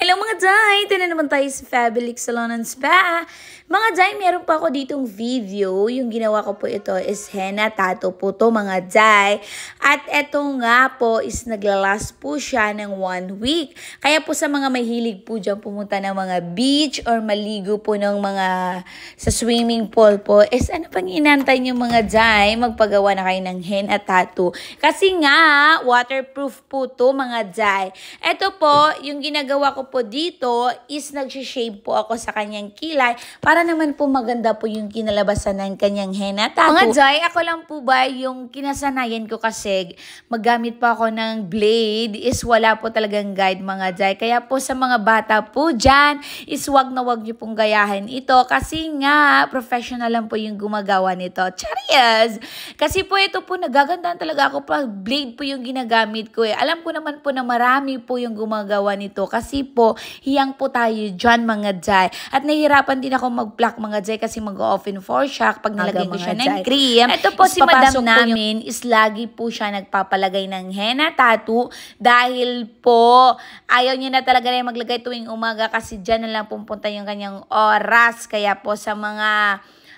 Hello mga Jai! Ito na naman tayo sa Fabulix Salon and Spa. Mga Jai, meron pa ako ditong video. Yung ginawa ko po ito is henna tattoo po to mga Jai. At ito nga po is naglalast po siya ng 1 week. Kaya po sa mga mahilig po dyan pumunta ng mga beach or maligo po ng mga sa swimming pool po is ano pang inantay nyo mga Jai? Magpagawa na kayo ng henna tattoo. Kasi nga, waterproof po to mga Jai. Ito po, yung ginagawa ko po dito is nag-shave po ako sa kanyang kilay para naman po maganda po yung kinalabasan ng kanyang henna tattoo. Mga Jai, ako lang po ba yung kinasanayan ko kasi maggamit pa ako ng blade is wala po talagang guide mga Jai. Kaya po sa mga bata po dyan is wag na wag nyo pong gayahin ito kasi nga professional lang po yung gumagawa nito. Charias! Kasi po ito po nagagandaan talaga ako pag blade po yung ginagamit ko eh. Alam ko naman po na marami po yung gumagawa nito kasi po hiyang po tayo dyan mga Jai. At nahihirapan din ako mag-pluck mga Jai kasi mag-off-in foreshock pag nalagyan ko siya ng cream. Ito po si madam namin is lagi po siya nagpapalagay ng henna tattoo dahil po ayaw niya na talaga na maglagay tuwing umaga kasi dyan na lang pupunta yung kanyang oras. Kaya po sa mga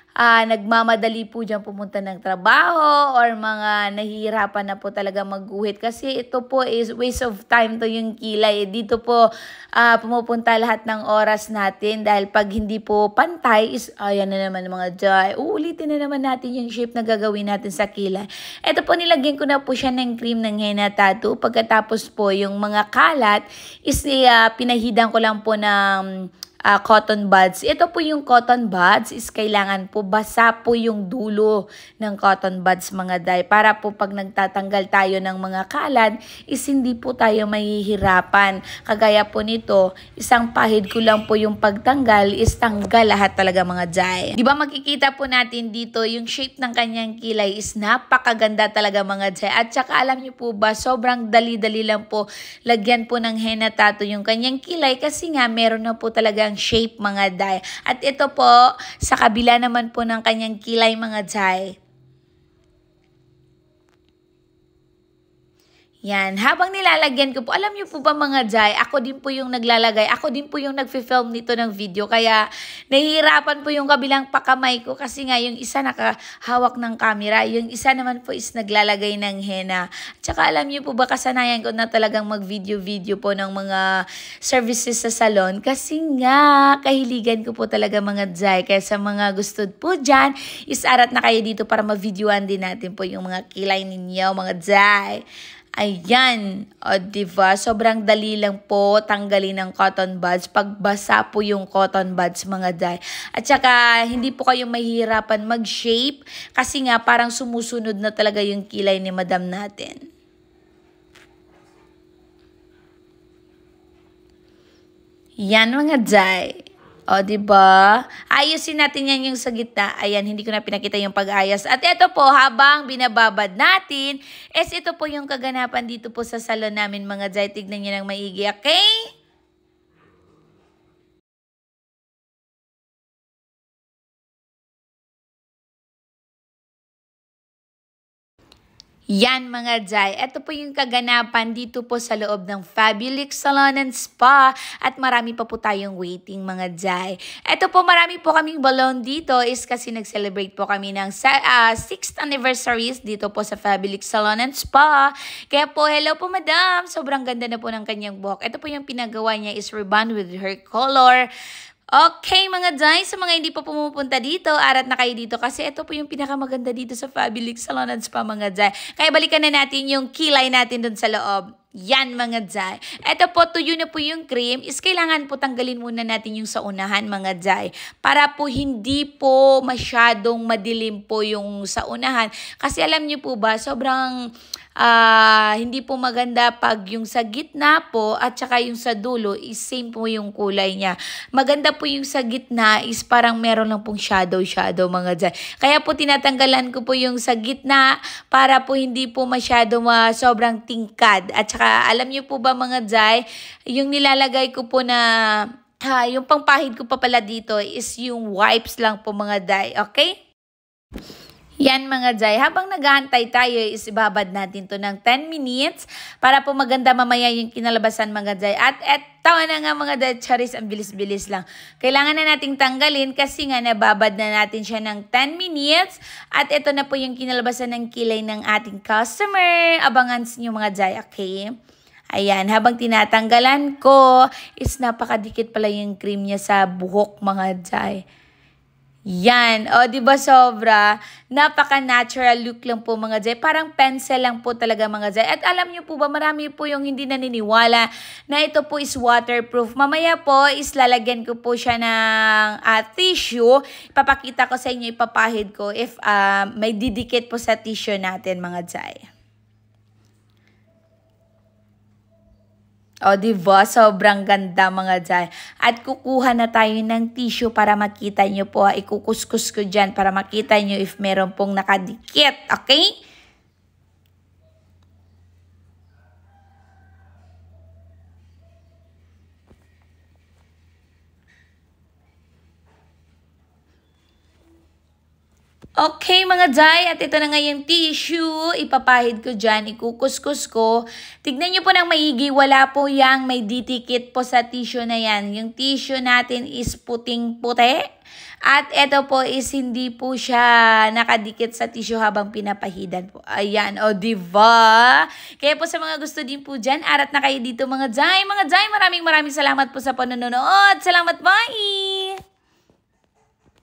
nagmamadali po dyan pumunta ng trabaho or mga nahihirapan na po talaga magguhit kasi ito po is waste of time to yung kilay. Dito po pumupunta lahat ng oras natin dahil pag hindi po pantay is ayan na naman mga Jai. Uulitin na naman natin yung shape na gagawin natin sa kilay. Ito po nilagyan ko na po siya ng cream ng henna tattoo. Pagkatapos po yung mga kalat is pinahidan ko lang po ng cotton buds. Ito po yung cotton buds is kailangan po basa po yung dulo ng cotton buds mga Jai para po pag nagtatanggal tayo ng mga kalat is hindi po tayo mahihirapan. Kagaya po nito, isang pahid ko lang po yung pagtanggal is tanggal lahat talaga mga Jai. Di ba makikita po natin dito yung shape ng kanyang kilay is napakaganda talaga mga Jai. At saka alam niyo po ba, sobrang dali-dali lang po lagyan po ng henna tattoo yung kanyang kilay kasi nga meron na po talagang shape mga Jai. At ito po, sa kabila naman po ng kanyang kilay mga Jai. Yan, habang nilalagyan ko po, alam niyo po ba mga Jai, ako din po yung naglalagay, ako din po yung nagfi-film nito ng video, kaya nahihirapan po yung kabilang pakamay ko kasi nga yung isa nakahawak ng camera, yung isa naman po is naglalagay ng henna. Tsaka alam niyo po ba, kasanayan ko na talagang mag-video po ng mga services sa salon kasi nga kahiligan ko po talaga mga Jai, kaya sa mga gusto po dyan, is-arat na kayo dito para ma-videoan din natin po yung mga kilay ninyo mga Jai. Ayan, o diba? Sobrang dali lang po tanggalin ng cotton buds pag basa po yung cotton buds mga Jai. At saka hindi po kayo mahihirapan mag-shape kasi nga parang sumusunod na talaga yung kilay ni madam natin. Yan mga Jai. O, diba? Ayusin natin yan yung sa gitna. Ayan, hindi ko na pinakita yung pag-ayos. At ito po, habang binababad natin, ito po yung kaganapan dito po sa salon namin, mga Jai. Tignan nyo ng maigi, okay? Yan mga Jai, ito po yung kaganapan dito po sa loob ng Fabulix Salon and Spa at marami pa po tayong waiting mga Jai. Ito po marami po kaming balloon dito is kasi nag-celebrate po kami ng 6th anniversaries dito po sa Fabulix Salon and Spa. Kaya po hello po madam, sobrang ganda na po ng kanyang buhok. Ito po yung pinagawa niya is rebond with her color. Okay mga Jai, sa mga hindi pa pumupunta dito, arat na kayo dito kasi ito po yung pinakamaganda dito sa Fabulix Salon and Spa mga Jai. Kaya balikan na natin yung kilay natin dun sa loob. Yan mga Jai. Ito po, tuyo na po yung cream. Is kailangan po tanggalin muna natin yung sa unahan mga Jai. Para po hindi po masyadong madilim po yung sa unahan. Kasi alam niyo po ba, sobrang hindi po maganda pag yung sa gitna po at saka yung sa dulo is same po yung kulay niya. Maganda po yung sa gitna is parang meron lang pong shadow mga Jai. Kaya po tinatanggalan ko po yung sa gitna para po hindi po masyado sobrang tingkad. At saka alam niyo po ba mga Jai, yung nilalagay ko po na yung pangpahid ko pa pala dito is yung wipes lang po mga Jai. Okay? Yan mga Jai, habang naghahantay tayo is ibabad natin to ng 10 minutes para po maganda mamaya yung kinalabasan mga Jai. At eto na nga mga Jai, charis, ang bilis-bilis lang. Kailangan na nating tanggalin kasi nga nababad na natin siya ng 10 minutes. At ito na po yung kinalabasan ng kilay ng ating customer. Abangan nyo mga Jai, okay? Ayan, habang tinatanggalan ko is napakadikit pala yung cream niya sa buhok mga Jai. Yan. O, diba sobra? Napaka-natural look lang po mga Jai. Parang pencil lang po talaga mga Jai. At alam niyo po ba, marami po yung hindi naniniwala na ito po is waterproof. Mamaya po is lalagyan ko po siya ng tissue. Ipapakita ko sa inyo, ipapahid ko if may didikit po sa tissue natin mga Jai. O, diba? Sobrang ganda mga Jai. At kukuha na tayo ng tissue para makita nyo po. Ikukuskus ko dyan para makita nyo if meron pong nakadikit. Okay? Okay mga Jai, at ito na nga yung tissue, ipapahid ko dyan, ikukuskus ko. Tignan nyo po ng maigi, wala po yang may ditikit po sa tissue na yan. Yung tissue natin is puting-puti. At ito po is hindi po siya nakadikit sa tissue habang pinapahidan po. Ayan, o diba? Kaya po sa mga gusto din po dyan, arat na kayo dito mga Jai. Mga Jai, maraming salamat po sa panonood. Salamat, bye!